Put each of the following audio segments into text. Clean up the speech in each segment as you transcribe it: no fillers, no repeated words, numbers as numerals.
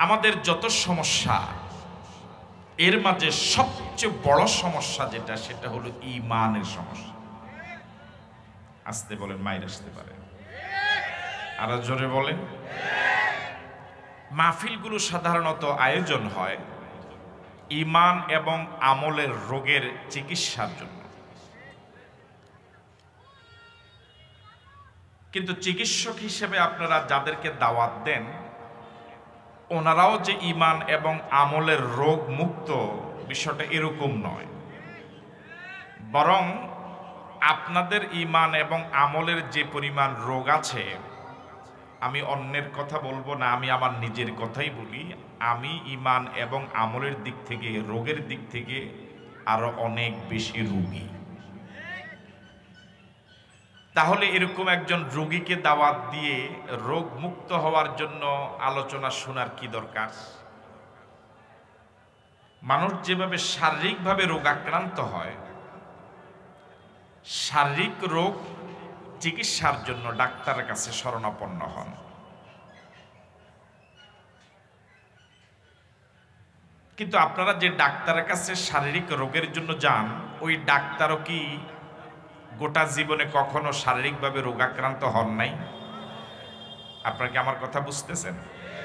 আমাদের যত সমস্যা এর মাঝে সবচেয়ে বড় সমস্যা যেটা সেটা হলো ঈমানের সমস্যা। আসতে বলেন, মাইর আসতে পারে, আরো জোরে বলেন। মাহফিলগুলো সাধারণত আয়োজন হয় ঈমান এবং আমলের রোগের চিকিৎসার জন্য, কিন্তু চিকিৎসক হিসেবে আপনারা যাদেরকে দাওয়াত দেন ওনারাও যে ঈমান এবং আমলের রোগ মুক্ত, বিষয়টা এরকম নয়। বরং আপনাদের ঈমান এবং আমলের যে পরিমাণ রোগ আছে, আমি অন্যের কথা বলবো না, আমি আমার নিজের কথাই বলি, আমি ঈমান এবং আমলের দিক থেকে, রোগের দিক থেকে আরো অনেক বেশি রোগী। তাহলে এরকম একজন রোগীকে দাওয়াত দিয়ে রোগ মুক্ত হওয়ার জন্য আলোচনা শোনার কি দরকার? মানুষ যেভাবে শারীরিকভাবে রোগাক্রান্ত হয়, শারীরিক রোগ চিকিৎসার জন্য ডাক্তারের কাছে শরণাপন্ন হন। কিন্তু আপনারা যে ডাক্তারের কাছে শারীরিক রোগের জন্য যান, ওই ডাক্তারও কি গোটা জীবনে কখনো শারীরিকভাবে রোগাক্রান্ত হন নাই? আপনারা কি আমার কথা বুঝতেছেন?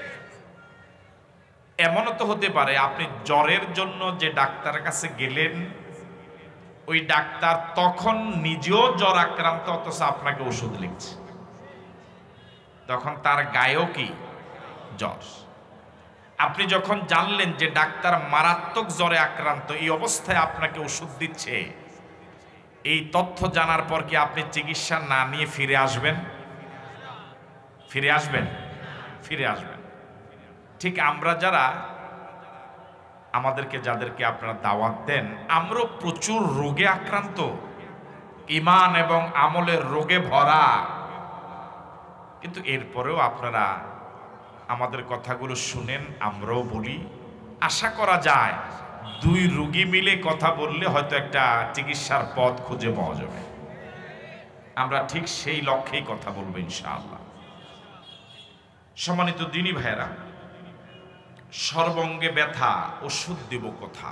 এমনও তো হতে পারে আপনি জ্বরের জন্য যে ডাক্তারের কাছে গেলেন, ওই ডাক্তার তখন নিজেও জ্বর আক্রান্ত, অথচ আপনাকে ওষুধ লিখছে, তখন তার গায়েও কি জ্বর। আপনি যখন জানলেন যে ডাক্তার মারাত্মক জ্বরে আক্রান্ত, এই অবস্থায় আপনাকে ওষুধ দিচ্ছে, এই তথ্য জানার পর কি আপনি চিকিৎসা না নিয়ে ফিরে আসবেন? ফিরে আসবেন? ফিরে আসবেন। ঠিক আমরা যারা, আমাদেরকে যাদেরকে আপনারা দাওয়াত দেন, আমরাও প্রচুর রোগে আক্রান্ত, ঈমান এবং আমলের রোগে ভরা, কিন্তু এরপরেও আপনারা আমাদের কথাগুলো শুনেন, আমরাও বলি। আশা করা যায় দুই রোগী মিলে কথা বললে হয়তো একটা চিকিৎসার পথ খুঁজে পাওয়া যাবে। আমরা ঠিক সেই লক্ষ্যেই কথা বলবো ইনশাআল্লাহ। সম্মানিত দিনী ভাইয়েরা, সর্বঙ্গে ব্যথা, ওষুধ দেব কোথা?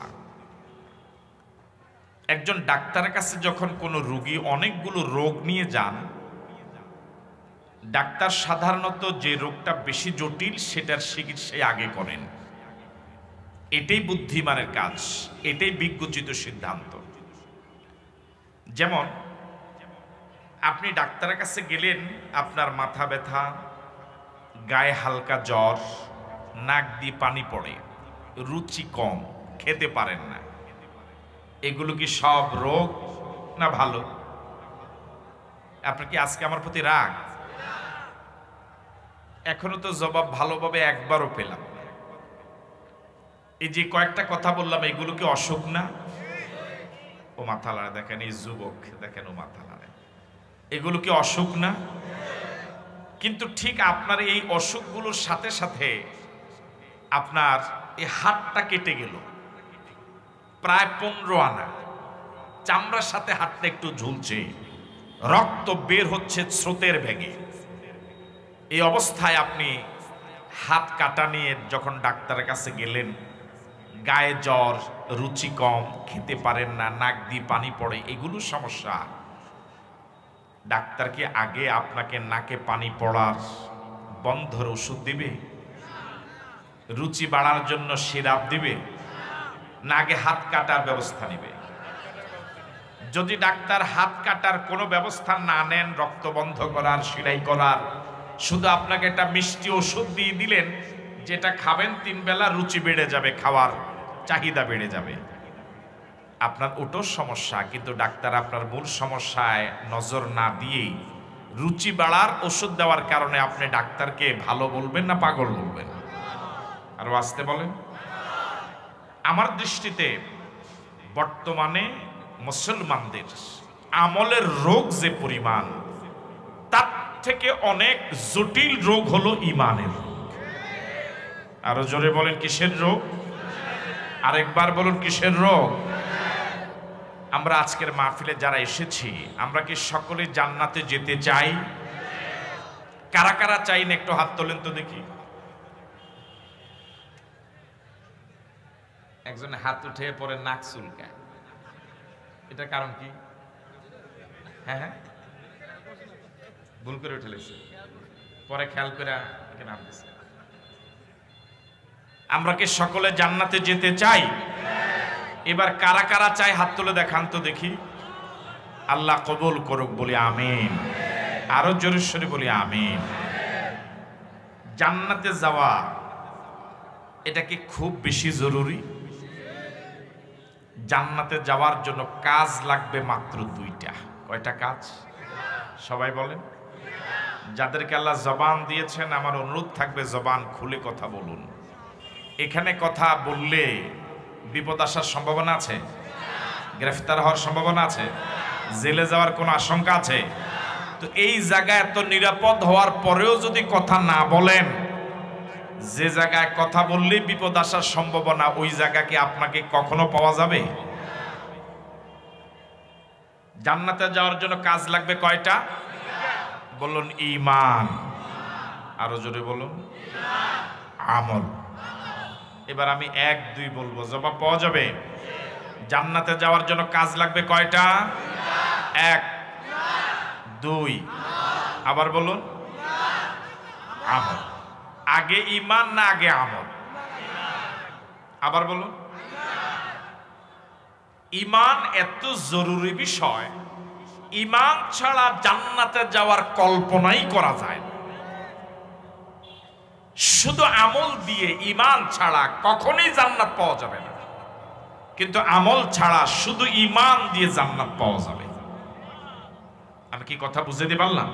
একজন ডাক্তারের কাছে যখন কোনো রোগী অনেকগুলো রোগ নিয়ে যান, ডাক্তার সাধারণত যে রোগটা বেশি জটিল সেটার চিকিৎসাই আগে করেন। এটাই বুদ্ধিমানের কাজ, এটাই বিজ্ঞোচিত সিদ্ধান্ত। যেমন আপনি ডাক্তারের কাছে গেলেন, আপনার মাথা ব্যথা, গায়ে হালকা জ্বর, নাক দিয়ে পানি পড়ে, রুচি কম, খেতে পারেন না, এগুলো কি সব রোগ না ভালো? আপনার কি আজকে আমার প্রতি রাগ? এখনো তো জবাব ভালোভাবে একবারও পেলাম না। এই যে কয়েকটা কথা বললাম, এগুলো কি অসুখ না? ও মাথা লাড়ে, দেখেন এই যুবক, দেখেন ও মাথা লাড়ে, এগুলো কি অসুখ না? কিন্তু ঠিক আপনার এই অসুখগুলোর সাথে সাথে আপনার এই হাতটা কেটে গেল, প্রায় 15 আনা, চামড়ার সাথে হাতটা একটু ঝুলছে, রক্ত বের হচ্ছে স্রোতের বেগে। এই অবস্থায় আপনি হাত কাটা নিয়ে যখন ডাক্তারের কাছে গেলেন, গায়ে জ্বর, রুচি কম, খেতে পারেন না, নাক দিয়ে পানি পড়ে, এগুলো সমস্যা। ডাক্তার কি আগে আপনাকে নাকে পানি পড়ার বন্ধর ওষুধ দিবে? রুচি বাড়ার জন্য সিরাপ দিবে? না আগে হাত কাটার ব্যবস্থা নেবে? যদি ডাক্তার হাত কাটার কোনো ব্যবস্থা না নেন, রক্ত বন্ধ করার, সেলাই করার, শুধু আপনাকে একটা মিষ্টি ওষুধ দিয়ে দিলেন, যেটা খাবেন 3 বেলা, রুচি বেড়ে যাবে, খাওয়ার চাহিদা বেড়ে যাবে, আপনার ওটাও সমস্যা। কিন্তু ডাক্তার আপনার মূল সমস্যায় নজর না দিয়েই রুচি বাড়ার ওষুধ দেওয়ার কারণে আপনি ডাক্তারকে ভালো বলবেন না পাগল বলবেন? আরো আসতে বলেন। আমার দৃষ্টিতে বর্তমানে মুসলমানদের আমলের রোগ যে পরিমাণ, তার থেকে অনেক জটিল রোগ হলো ঈমানের রোগ। আরো জোরে বলেন কিসের রোগ? আরেকবার বলুন কিসের রোগ? আমরা আজকের মাহফিলে যারা এসেছি, আমরা কি সকলে জান্নাতে যেতে চাই? কারা কারা চাই না একটু হাত তোলেন তো দেখি। একজনে হাত উঠে পরে নাক চুলকায়, এটার কারণ কি? হ্যাঁ হ্যাঁ, ভুল করে উঠে লেছে, পরে খেয়াল করে নাম দিছে। আমরা কি সকলে জান্নাতে যেতে চাই? এবার কারা কারা চাই হাত তুলে দেখান তো দেখি। আল্লাহ কবুল করুক, বলি আমিন। আরো জোরে সোরে বলি আমিন। জান্নাতে যাওয়া এটা কি খুব বেশি জরুরি? জান্নাতে যাওয়ার জন্য কাজ লাগবে মাত্র দুইটা। কয়টা কাজ? সবাই বলেন। যাদেরকে আল্লাহ জবান দিয়েছেন, আমার অনুরোধ থাকবে জবান খুলে কথা বলুন। এখানে কথা বললে বিপদ আসার সম্ভাবনা আছে, গ্রেফতার হওয়ার সম্ভাবনা আছে, জেলে যাওয়ার কোনো আশঙ্কা আছে? তো এই জায়গায় এত নিরাপদ হওয়ার পরেও যদি কথা না বলেন, যে জায়গায় কথা বললে বিপদ আসার সম্ভাবনা, ওই জায়গা কি আপনাকে কখনো পাওয়া যাবে? জান্নাতে যাওয়ার জন্য কাজ লাগবে কয়টা? বলুন ঈমান। আরো জোরে বলুন আমল। এবার আমি 1 2 বলবো, জবাব পাওয়া যাবে। জান্নাতে যাওয়ার জন্য কাজ লাগবে কয়টা? 1 2, আবার বলুন আমল। আগে ঈমান না আগে আমল? আবার বলুন। ঈমান এত জরুরি বিষয়, ঈমান ছাড়া জান্নাতে যাওয়ার কল্পনাই করা যায় না। শুধু আমল দিয়ে, ঈমান ছাড়া কখনোই জান্নাত পাওয়া যাবে না। কিন্তু আমল ছাড়া শুধু ঈমান দিয়ে জান্নাত পাওয়া যাবে। আমি কি কথা বুঝতে পারলাম?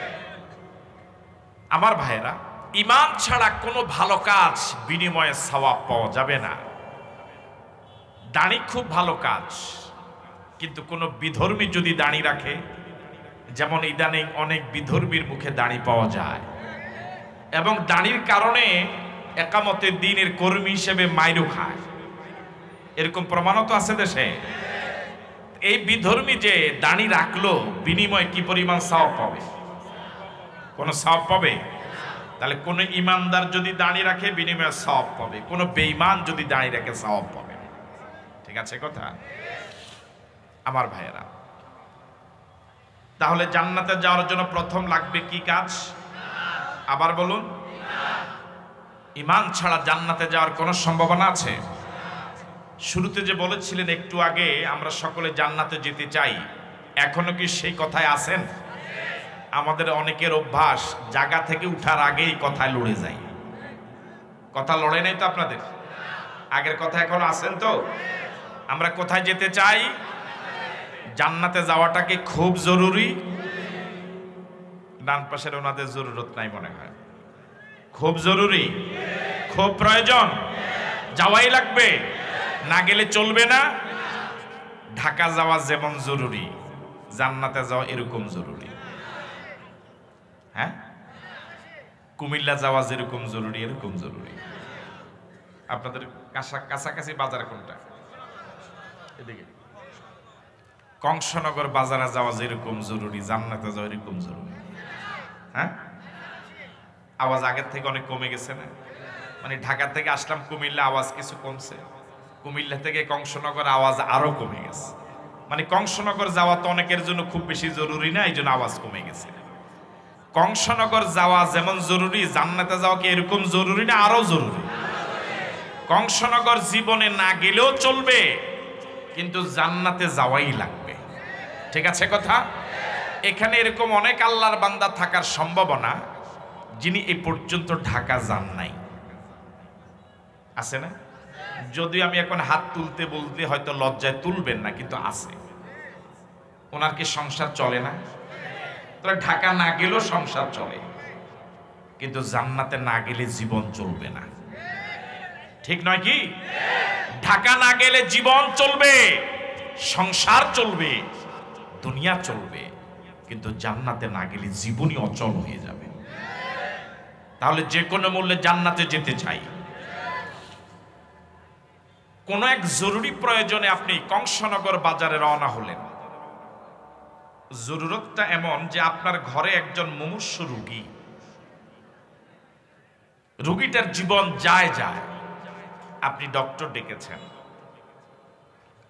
আমার ভাইয়েরা, ঈমান ছাড়া কোনো ভালো কাজ বিনিময়ে সওয়াব পাওয়া যাবে না। দাড়ি খুব ভালো কাজ, কিন্তু কোনো বিধর্মী যদি দাড়ি রাখে, যেমন ইদানিং অনেক বিধর্মীর মুখে দাড়ি পাওয়া যায়, এবং দাড়ির কারণে একামতে দ্বীনের কর্মী হিসেবে মাইরু খায়, এরকম প্রমাণও তো আছে দেশে। এই বিধর্মী যে দাড়ি রাখলো, বিনিময়ে কি পরিমাণ সওয়াব পাবে? কোনো সওয়াব পাবে? তাহলে কোন ইমানদার যদি দাঁড়িয়ে রাখে বিনিময়ে সওয়াব পাবে, কোন বেঈমান যদি দাঁড়িয়ে রাখে সওয়াব পাবে। ঠিক আছে কথা? আমার ভাইয়েরা, তাহলে জান্নাতে যাওয়ার জন্য প্রথম লাগবে কি কাজ? আবার বলুন। ঈমান ছাড়া জান্নাতে যাওয়ার কোনো সম্ভাবনা আছে? শুরুতে যে বলেছিলেন একটু আগে, আমরা সকলে জান্নাতে যেতে চাই, এখনো কি সেই কথায় আছেন? আমাদের অনেকের অভ্যাস জায়গা থেকে উঠার আগেই কথায় লড়ে যায়। কথা লড়ে নাই তো আপনাদের? আগের কথা এখনো আছেন তো? আমরা কোথায় যেতে চাই? জান্নাতে যাওয়াটা কি খুব জরুরি? ডান পাশের ওনাদের জরুরত নাই মনে হয়। খুব জরুরি, খুব প্রয়োজন, যাওয়াই লাগবে, না গেলে চলবে না। ঢাকা যাওয়া যেমন জরুরি, জান্নাতে যাওয়া এরকম জরুরি। হ্যাঁ, কুমিল্লা যাওয়া যেরকম জরুরি, এরকম জরুরি। আপনাদের কাছাকাছি বাজার কোনটা? এদিকে। কংসনগর বাজারে যাওয়া যেরকম জরুরি, জান্নাতে যাওয়া এরকম জরুরি। হ্যাঁ, আওয়াজ আগের থেকে অনেক কমে গেছে না? মানে ঢাকা থেকে আসলাম কুমিল্লা, আওয়াজ কিছু কমছে। কুমিল্লা থেকে কংসনগর আওয়াজ আরো কমে গেছে। মানে কংসনগর যাওয়া তো অনেকের জন্য খুব বেশি জরুরি না, এই জন্য আওয়াজ কমে গেছে। কংসনগর যাওয়া যেমন জরুরি, জান্নাতে যাওয়া কি এরকম জরুরি না আরো জরুরি? কংসনগর জীবনে না গেলেও চলবে, কিন্তু জান্নাতে যাওয়াই লাগবে। ঠিক আছে কথা? এখানে এরকম অনেক আল্লাহর বান্দা থাকার সম্ভাবনা যিনি এই পর্যন্ত ঢাকা যান নাই। আছে না? যদি আমি এখন হাত তুলতে বলতে হয়তো লজ্জায় তুলবেন না, কিন্তু আছে। ওনার কি সংসার চলে না? তাহলে ঢাকা না গেলেও সংসার চলে, কিন্তু জান্নাতে না গেলে জীবন চলবে না। ঠিক নয় কি? ঢাকা না গেলে জীবন চলবে, সংসার চলবে, দুনিয়া চলবে, কিন্তু জান্নাতে না গেলে জীবনই অচল হয়ে যাবে। তাহলে যে কোনো মূল্যে জান্নাতে যেতে চাই। কোন এক জরুরি প্রয়োজনে আপনি কংসনগর বাজারে রওনা হলেন। জরুরতটা এমন যে আপনার ঘরে একজন মুমূর্ষু রোগী, রোগীটার জীবন যায়, আপনি ডক্টর ডেকেছেন,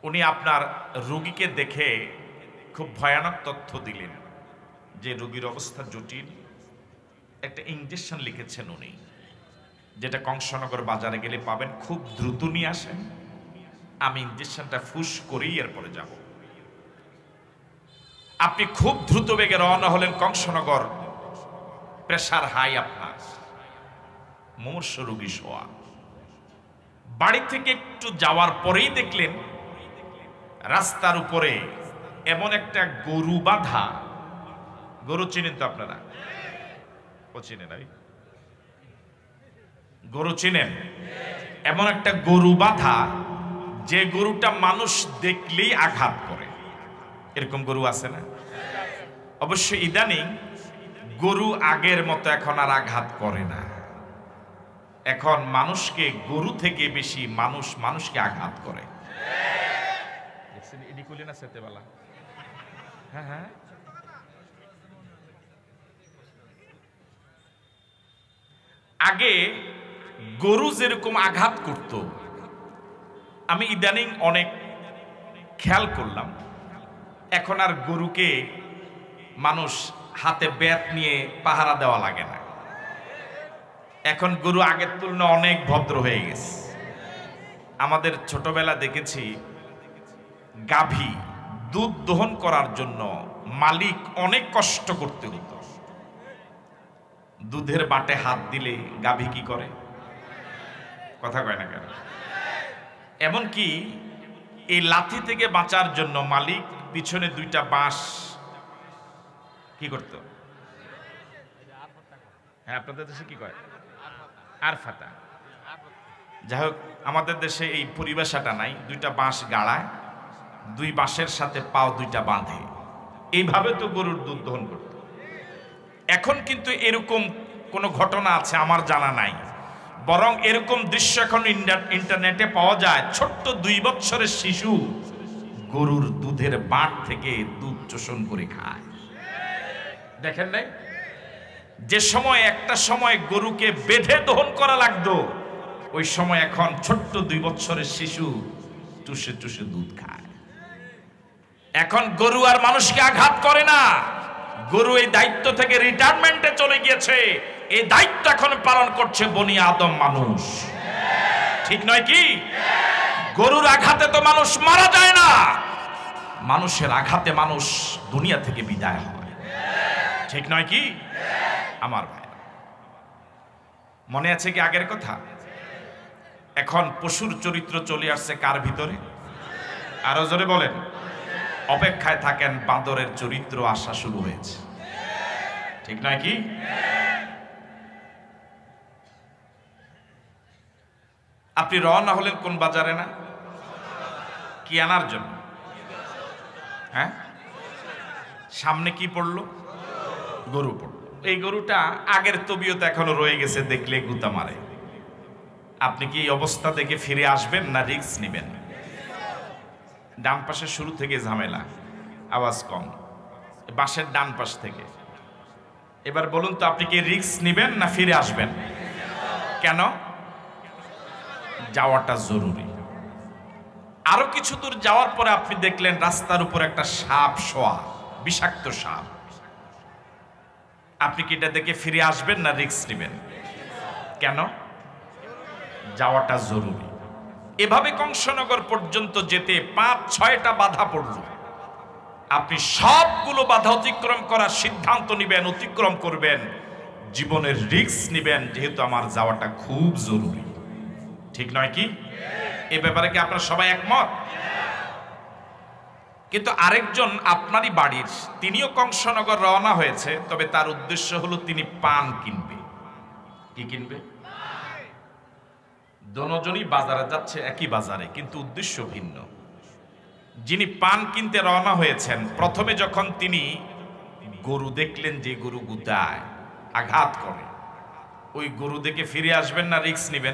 উনি আপনার রোগীকে দেখে খুব ভয়ানক তথ্য দিলেন যে রোগীর অবস্থা জটিল। একটা ইঞ্জেকশন লিখেছেন উনি, যেটা কংসনগর বাজারে গেলে পাবেন, খুব দ্রুত নিয়ে আসেন, আমি ইঞ্জেকশনটা ফুস করেই এরপরে যাব। আপনি খুব দ্রুত বেগে রওনা হলেন কংসনগর, প্রেসার হাই আপনার, মুমূর্ষ রোগী শোয়া। বাড়ি থেকে একটু যাওয়ার পরেই দেখলেন রাস্তার উপরে এমন একটা গরু বাঁধা, গরু চিনেন তো আপনারা? ও চিনে নাই? গরু চিনেন? এমন একটা গরু বাঁধা যে গরুটা মানুষ দেখলেই আঘাত করে, এরকম গরু আছে না? অবশ্য ইদানিং গরু আগের মতো এখন আর আঘাত করে না, এখন মানুষকে, গরু থেকে বেশি মানুষ মানুষকে আঘাত করে। হ্যাঁ হ্যাঁ, আগে গরু যেরকম আঘাত করত, আমি ইদানিং অনেক খেয়াল করলাম এখন আর গরুকে মানুষ হাতে ব্যাট নিয়ে পাহারা দেওয়া লাগে না। এখন গরু আগের তুলনায় অনেক ভদ্র হয়ে গেছে। আমাদের ছোটবেলা দেখেছি গাভী দুধ দহন করার জন্য মালিক অনেক কষ্ট করতে হতো। দুধের বাটে হাত দিলে গাভী কি করে? কথা কয় না কেন? এমনকি এই লাথি থেকে বাঁচার জন্য মালিক পিছনে দুইটা বাঁশ কি করত? হ্যাঁ, আপনাদের দেশে কি কয়? আর ফাটা। যাই হোক, আমাদের দেশে এই পরিভাষাটা নাই। দুইটা বাঁশ গাড়ায়, দুই বাঁশের সাথে পাও দুইটা বাঁধে, এইভাবে তো গরুর দুধ দহন করত। এখন কিন্তু এরকম কোনো ঘটনা আছে আমার জানা নাই, বরং এরকম দৃশ্য এখন ইন্টারনেটে পাওয়া যায়। ছোট্ট 2 বছরের শিশু গরুর দুধের বাট থেকে দুধ চোষণ করে খায়। দেখেন নাই? যে সময় একটা সময় গরুকে বেঁধে দহন করা লাগতো, ওই সময় এখন ছোট্ট 2 বছরের শিশু চুষে চুষে দুধ খায়। এখন গরু আর মানুষকে আঘাত করে না, গরু এই দায়িত্ব থেকে রিটায়ারমেন্টে চলে গিয়েছে। এই দায়িত্ব এখন পালন করছে বনি আদম মানুষ। ঠিক নয় কি? গরুর আঘাতে তো মানুষ মারা যায় না, মানুষের আঘাতে মানুষ দুনিয়া থেকে বিদায় হয়। ঠিক নয় কি আমার ভাই? মনে আছে কি আগের কথা? এখন পশুর চরিত্র চলে আসছে কার ভিতরে? আরো জোরে বলেন। অপেক্ষায় থাকেন, বাঁদরের চরিত্র আসা শুরু হয়েছে। ঠিক নয় কি? আপনি রওনা হলেন কোন বাজারে? না কি আনার জন্য? হ্যাঁ, সামনে কি পড়লো? গরু পড়লো। এই গরুটা আগের তবিয়ত এখনো রয়ে গেছে, দেখলে গুতা মারে। আপনি কি এই অবস্থা দেখে ফিরে আসবেন না রিস্ক নেবেন? ডান পাশে শুরু থেকে ঝামেলা, আওয়াজ কম, বাসের ডান পাশ থেকে। এবার বলুন তো, আপনি কি রিস্ক নেবেন না ফিরে আসবেন? কেন? যাওয়াটা জরুরি। আরো কিছু দূর যাওয়ার পরে আপনি দেখলেন রাস্তার উপর একটা সাপ শোয়া, বিষাক্ত সাপ। আপনি কি এটা দেখে ফিরে আসবেন না রিস্ক নেবেন? কেন? যাওয়াটা জরুরি। এভাবে কংসনগর পর্যন্ত যেতে 5-6টা বাধা পড়ল। আপনি সবগুলো বাধা অতিক্রম করার সিদ্ধান্ত নেবেন, অতিক্রম করবেন, জীবনের রিস্ক নেবেন, যেহেতু আমার যাওয়াটা খুব জরুরি। ঠিক নয় কি? এ ব্যাপারে কি আপনারা সবাই একমত? কিন্তু আরেকজন আপনারই বাড়ির, তিনিও কংসনগর রওনা হয়েছে, তবে তার উদ্দেশ্য হলো তিনি পান কিনবে। কি কিনবে? দুজনই বাজারে যাচ্ছে, একই বাজারে, কিন্তু উদ্দেশ্য ভিন্ন। যিনি পান কিনতে রওনা হয়েছেন, প্রথমে যখন তিনি গরু দেখলেন যে গরু গুতায়, আঘাত করে, ওই গরু দেখে ফিরে আসবেন না রিস্ক নেবেন?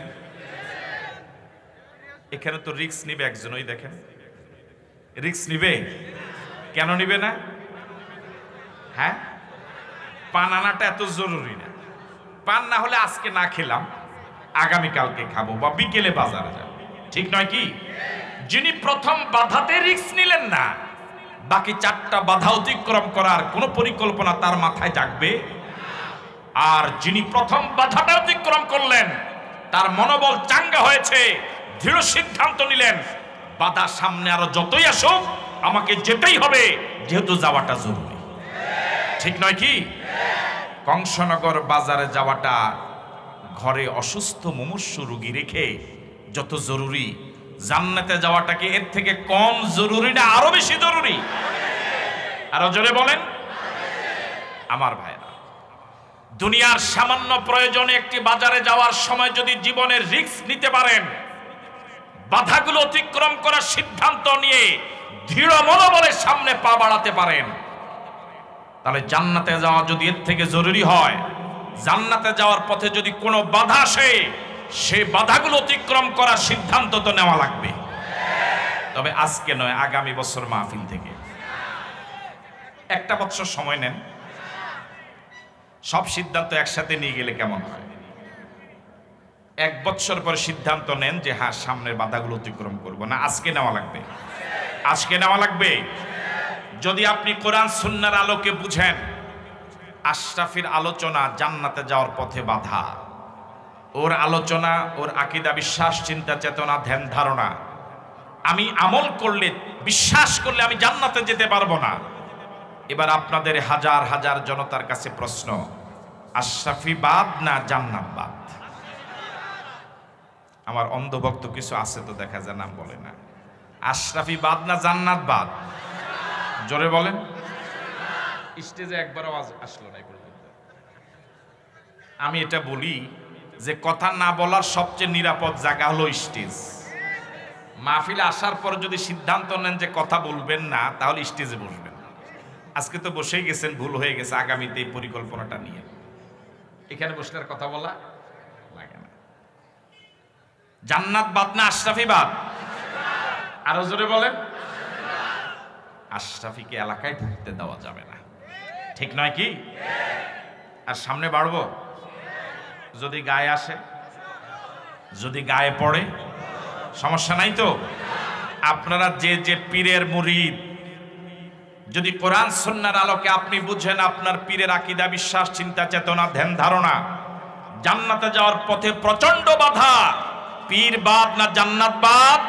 এখানে তো রিস্ক নিবে একজন, ওই দেখেন রিস্ক নিবে। কেন নিবে না? হ্যাঁ, পান আনাটা এত জরুরি না। পান না হলে আজকে না খেলাম, আগামীকালকে খাবো বা বিকেলে বাজারে যাব। ঠিক নয় কি? যিনি প্রথম বাধাতে রিস্ক নিলেন না, বাকি 4টা বাধা অতিক্রম করার কোনো পরিকল্পনা তার মাথায় জাগবে? আর যিনি প্রথম বাধাটা অতিক্রম করলেন, তার মনোবল চাঙ্গা হয়েছে, দৃঢ় সিদ্ধান্ত নিলেন বাধা সামনে আরো যতই আসুক আমাকে যেতেই হবে, যেহেতু যাওয়াটা জরুরি। ঠিক নয় কি? কংসনগর বাজারে যাওয়াটা ঘরে অসুস্থ মুমূর্ষু রোগী রেখে যত জরুরি, জান্নাতে যাওয়াটা কি এর থেকে কম জরুরি না আরো বেশি জরুরি? আরো জোরে বলেন। আমার ভাইরা, দুনিয়ার সামান্য প্রয়োজনে একটি বাজারে যাওয়ার সময় যদি জীবনের রিস্ক নিতে পারেন, বাধাগুলো অতিক্রম করার সিদ্ধান্ত নিয়ে দৃঢ় মনোবলের সামনে পা বাড়াতে পারেন, তাহলে জান্নাতে যাওয়া যদি এর থেকে জরুরি হয়, জান্নাতে যাওয়ার পথে যদি কোনো বাধা আসে, সেই বাধাগুলো অতিক্রম করার সিদ্ধান্ত তো নেওয়া লাগবে। তবে আজকে নয়, আগামী বছর মাহফিল থেকে 1টা বছর সময় নেন, সব সিদ্ধান্ত একসাথে নিয়ে গেলে কেমন হয়? 1 বছর পরে সিদ্ধান্ত নেন যে হ্যাঁ, সামনের বাধাগুলো অতিক্রম করব না, আজকে নেওয়া লাগবে, আজকে নেওয়া লাগবে। যদি আপনি কোরআন সুন্নাহর আলোকে বুঝেন, আশরাফির আলোচনা জান্নাতে যাওয়ার পথে বাধা, ওর আলোচনা, ওর আকীদা, বিশ্বাস, চিন্তা, চেতনা, ধ্যান ধারণা, আমি আমল করলে, বিশ্বাস করলে আমি জান্নাতে যেতে পারবো না। এবার আপনাদের হাজার হাজার জনতার কাছে প্রশ্ন, আশরাফি বাদ না জান্নাত বাদ? আমার অন্ধভক্ত কিছু আছে তো দেখা যায়, নাম বলে না। আশরাফি বাদ না জান্নাত বাদ? জোরে বলেন। স্টেজে একবারও আসলো না পর্যন্ত। আমি এটা বলি যে কথা না বলার সবচেয়ে নিরাপদ জায়গা হলো স্টেজ। মাহফিলে আসার পর যদি সিদ্ধান্ত নেন যে কথা বলবেন না, তাহলে স্টেজে বসবেন। আজকে তো বসেই গেছেন, ভুল হয়ে গেছে, আগামীতে এই পরিকল্পনাটা নিয়ে এখানে বসলে আর কথা বলা লাগে না। জান্নাত বাদ না আশরাফি বাদ? আরো জোরে বলেন। আশরাফিকে এলাকায় ঢুকতে দেওয়া যাবে না, ঠিক নয় কি? আর সামনে বাড়বো, যদি গায়ে আসে, যদি গায়ে পড়ে, সমস্যা নাই তো? আপনারা যে যে পীরের মুরিদ, যদি কোরআন সুন্নাহর আলোকে আপনি বুঝেন আপনার পীরের আকীদা, বিশ্বাস, চিন্তা, চেতনা, ধ্যান ধারণা, জান্নাতে যাওয়ার পথে প্রচন্ড বাধা, পীর বাদ না জান্নাত বাদ?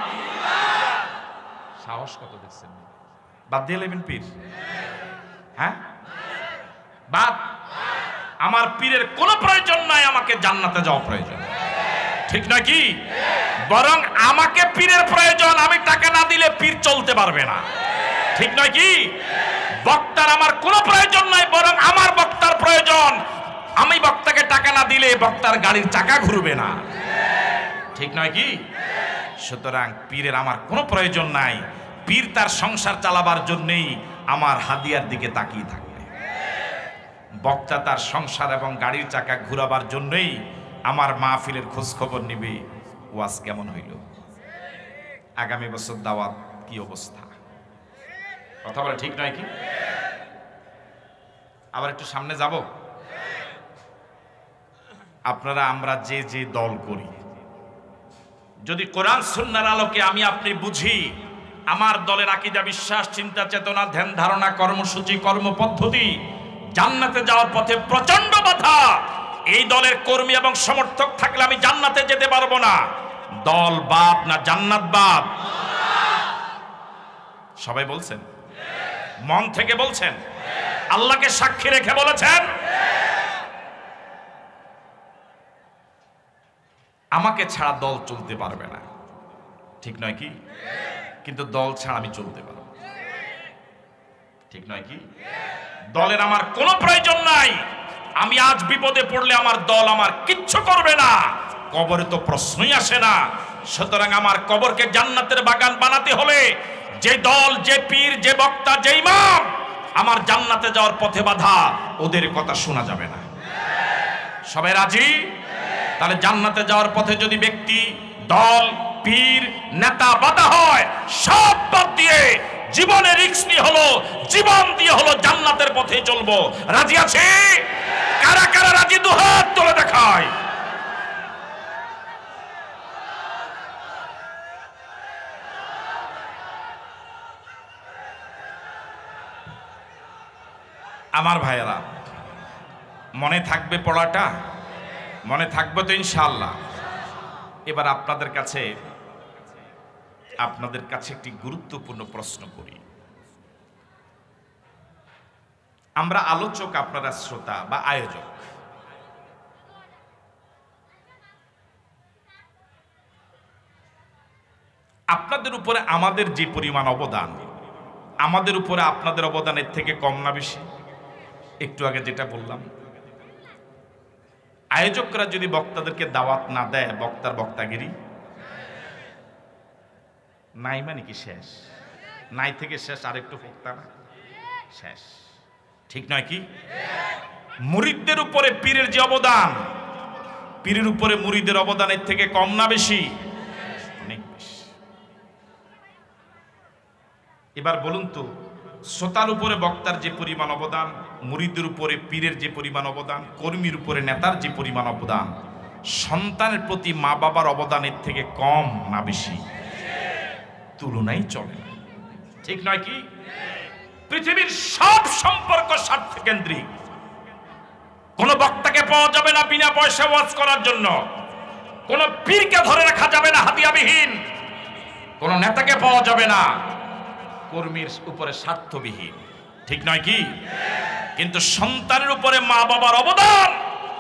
সাহস কত দেখছেন? বাদ দিয়ে নেবেন পীর? হ্যাঁ, বাদ। আমার পীরের কোনো প্রয়োজন নাই, আমাকে জান্নাতে যাওয়া প্রয়োজন, ঠিক নাকি? বরং আমাকে পীরের প্রয়োজন, আমি টাকা না দিলে পীর চলতে পারবে না, ঠিক নয় কি? বক্তার আমার কোনো প্রয়োজন নাই, বরং আমার বক্তার প্রয়োজন। আমি বক্তাকে টাকা না দিলে বক্তার গাড়ির চাকা ঘুরবে না, ঠিক নয় কি? সুতরাং পীরের আমার কোনো প্রয়োজন নাই, পীর তার সংসার চালাবার জন্যই আমার হাদিয়ার দিকে তাকিয়ে থাকবে। বক্তা তার সংসার এবং গাড়ির চাকা ঘুরাবার জন্যই আমার মাহফিলের খোঁজ খবর নিবে, ওয়াজ কেমন হইল, আগামী বছর দাওয়াত কি অবস্থা। কথা বলে ঠিক নয় কি? আবার একটু সামনে যাব। আপনারা আমরা যে যে দল করি, যদি কোরআন সুন্নাহর আলোকে আমি আপনি বুঝি আমার দলের আকীদা, বিশ্বাস, চিন্তা, চেতনা, ধ্যান ধারণা, কর্মসূচি, কর্মপদ্ধতি, জান্নাতে যাওয়ার পথে প্রচন্ড বাধা, এই দলের কর্মী এবং সমর্থক থাকলে আমি জান্নাতে যেতে পারবো না। দল বাদ না জান্নাত বাদ? সবাই বলছেন, মন থেকে বলছেন, আল্লাহকে সাক্ষী রেখে বলেছেন। আমাকে ছাড়া দল চলতে পারবে না, ঠিক নয় কি? কিন্তু দল ছাড়া আমি চলতে পারবো, ঠিক নয় কি? দলের আমার কোনো প্রয়োজন নাই। আমি আজ বিপদে পড়লে আমার দল আমার কিচ্ছু করবে না, কবরে তো প্রশ্নই আসে না। সুতরাং আমার কবরকে জান্নাতের বাগান বানাতে হলে যে দল, যে পীর, যে বক্তা, যে ইমাম আমার জান্নাতে যাওয়ার পথে বাধা, ওদের কথা শোনা যাবে না। সবাই রাজি? তাহলে জান্নাতে যাওয়ার পথে যদি ব্যক্তি, দল, পীর, নেতা বাধা হয়, সব বাদ দিয়ে জীবনে রিস্ক নিয়ে হলো, জীবন দিয়ে হলো জান্নাতের পথে চলবো। রাজি আছে? কারা কারা রাজি? দুহাত তুলে দেখায়। আমার ভাইয়েরা, মনে থাকবে পড়াটা? মনে থাকবে তো ইনশাআল্লাহ। এবার আপনাদের কাছে একটি গুরুত্বপূর্ণ প্রশ্ন করি। আমরা আলোচক, আপনারা শ্রোতা বা আয়োজক। আপনাদের উপরে আমাদের যে পরিমাণ অবদান, আমাদের উপরে আপনাদের অবদানের থেকে কম না বেশি? একটু আগে যেটা বললাম, আয়োজকরা যদি বক্তাদেরকে দাওয়াত না দেয়, বক্তার বক্তাগিরি নাই মানে কি শেষ? নাই থেকে শেষ আরেকটু বক্তা না শেষ, ঠিক নয় কি? মুরিদদের উপরে পীরের যে অবদান, পীরের উপরে মুরিদের অবদানের থেকে কম না বেশি? অনেক বেশি। এবার বলুন তো, শ্রোতার উপরে বক্তার যে পরিমাণ অবদান, মুরিদের উপরে পীরের যে পরিমাণ অবদান, কর্মীর উপরে নেতার যে পরিমাণ অবদান, সন্তানের প্রতি মা বাবার অবদানের থেকে কম না বেশি? তুলনাই চলে না, ঠিক নয় কি? পৃথিবীর সব সম্পর্ক স্বার্থ কেন্দ্রিক। কোন বক্তাকে পাওয়া যাবে না বিনা পয়সা ওয়াজ করার জন্য, কোন পীরকে ধরে রাখা যাবে না হাতিয়াবিহীন, কোন নেতাকে পাওয়া যাবে না কর্মীর উপরে স্বার্থবিহীন, ঠিক নয় কি? কিন্তু সন্তানের উপরে মা বাবার অবদান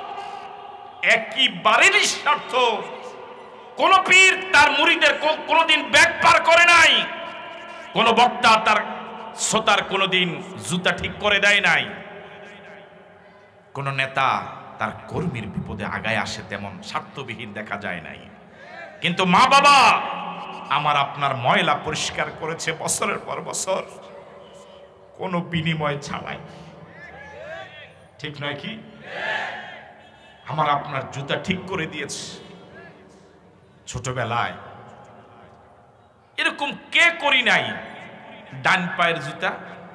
একেবারে নিঃস্বার্থ। কোন পীর তার মুরিদের কোনদিন ব্যাগ পার করে নাই, কোন বক্তা তার শ্রোতার কোনদিন জুতা ঠিক করে দেয় নাই, কোন নেতা তার কর্মীর বিপদে আগায় আসে তেমন স্বার্থবিহীন দেখা যায় নাই। কিন্তু মা বাবা আমার আপনার ময়লা পরিষ্কার করেছে বছরের পর বছর, কোনো বিনিময় ছাড়াই, ঠিক নয় কি? আমার আপনার জুতা ঠিক করে দিয়েছে। ছোটবেলায় এরকম কে করি নাই? ডান পায়ের জুতা,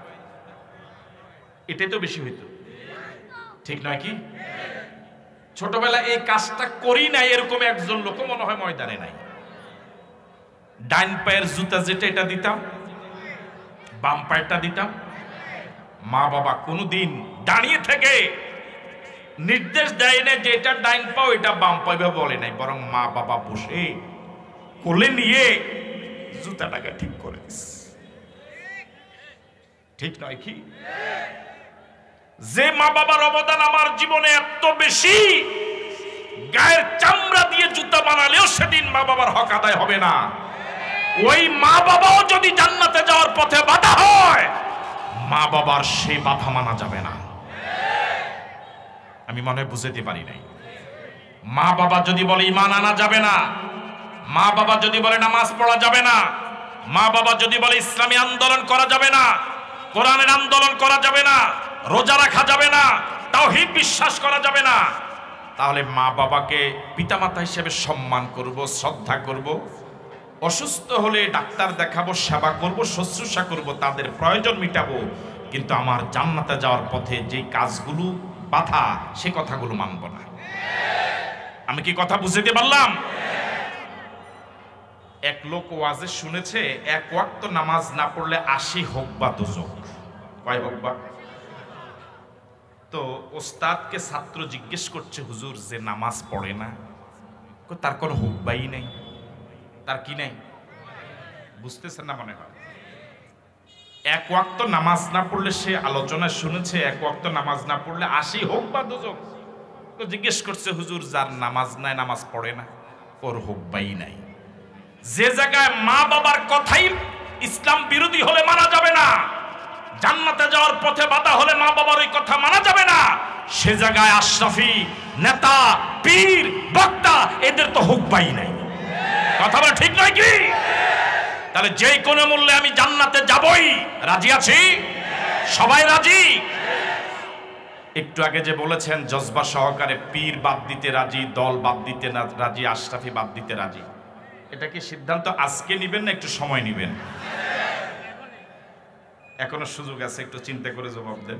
এটাই তো বেশি হইতো, ঠিক নয় কি? ছোটবেলায় এই কাজটা করি নাই এরকম একজন লোক মনে হয় ময়দানে নাই। ডান পায়ের জুতা যেটা, এটা দিতাম, বাম পায়েরটা দিতাম। মা বাবা কোনোদিন দাঁড়িয়ে থেকে নির্দেশ দেয় না যে এটা ডাইন পাও এটা বাম পাও বলে নাই, বরং মা বাবা বসে কোলে নিয়ে জুতাটাকে ঠিক করে দিচ্ছে, ঠিক নয় কি? যে মা বাবার অবদান আমার জীবনে এত বেশি, গায়ের চামড়া দিয়ে জুতা বানালেও সেদিন মা বাবার হক আদায় হবে না। ওই মা বাবাও যদি জান্নাতে যাওয়ার পথে বাধা হয়, মা বাবার সেই বাধা মানা যাবে না। আমি মনে হয় বুঝাতে পারি নাই। মা বাবা যদি বলে ঈমান আনা যাবে না, মা বাবা যদি বলে নামাজ পড়া যাবে না, মা বাবা যদি বলে ইসলামী আন্দোলন করা যাবে না, কোরআনের আন্দোলন করা যাবে না, রোজা রাখা যাবে না, তাওহীদ বিশ্বাস করা যাবে না, তাহলে মা বাবাকে পিতামাতা হিসেবে সম্মান করব, শ্রদ্ধা করব, অসুস্থ হলে ডাক্তার দেখাবো, সেবা করব, শুশ্রূষা করব, তাদের প্রয়োজন মিটাবো। কিন্তু আমার জান্নাতে যাওয়ার পথে যে কাজগুলো বাধা, সে কথাগুলো মানব না। আমি কি কথা বুঝতে পারলাম? এক লোক ওয়াজে শুনেছে, এক ওয়াক্ত নামাজ না পড়লে 80 হোক বা দোজক। কয় হোক বা? তো ওস্তাদকে ছাত্র জিজ্ঞেস করছে, হুজুর যে নামাজ পড়ে না, তার কোনো হুকবাই নেই, তার কি নেই? বুঝতেছেন না মনে হয়? এক ওয়াক্ত নামাজ না পড়লে, সে আলোচনা শুনেছে এক ওয়াক্ত নামাজ না পড়লে 80 হোক বা দোজক। তো জিজ্ঞেস করছে, হুজুর যার নামাজ নাই, নামাজ পড়ে না, ওর হুকবাই নাই। যে জায়গায় মা বাবার কথাই ইসলাম বিরোধী হলে মানা যাবে না, জান্নাতে যাওয়ার পথে বাধা হলে মা বাবার ওই কথা মানা যাবে না, সে জায়গায় আশরাফি নেতা, পীর, বক্তা এদের তো হুকবাই নাই। কথা বলে ঠিক নয় কি? তাহলে যে কোনো মূল্যে আমি জান্নাতে যাবই। রাজি আছি? সবাই রাজি? একটু আগে যে বলেছেন জজবা সহকারে পীর বাদ দিতে রাজি, দল বাদ দিতে রাজি, আশরাফি বাদ দিতে রাজি, এটা কি সিদ্ধান্ত আজকে নিবেন না একটু সময় নিবেন? এখনো সুযোগ আছে, একটু চিন্তা করে জবাব দেন।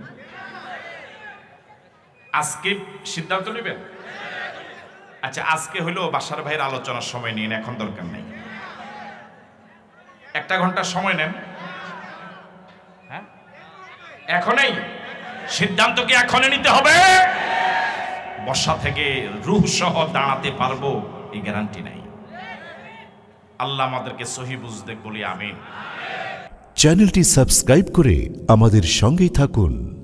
আজকে সিদ্ধান্ত নেবেন? আচ্ছা, আজকে হইলো বাসার ভাইয়ের আলোচনার সময় নিন, এখন দরকার নেই। 1 ঘন্টা সময় নেন। হ্যাঁ, এখনই সিদ্ধান্ত কি এখনই নিতে হবে? বসা থেকে রূহ সহ দাঁড়াতে পারবো এই গ্যারান্টি নাই। আল্লাহ আমাদেরকে সহি বুঝতে বলি আমিন। চ্যানেলটি সাবস্ক্রাইব করে আমাদের সঙ্গেই থাকুন।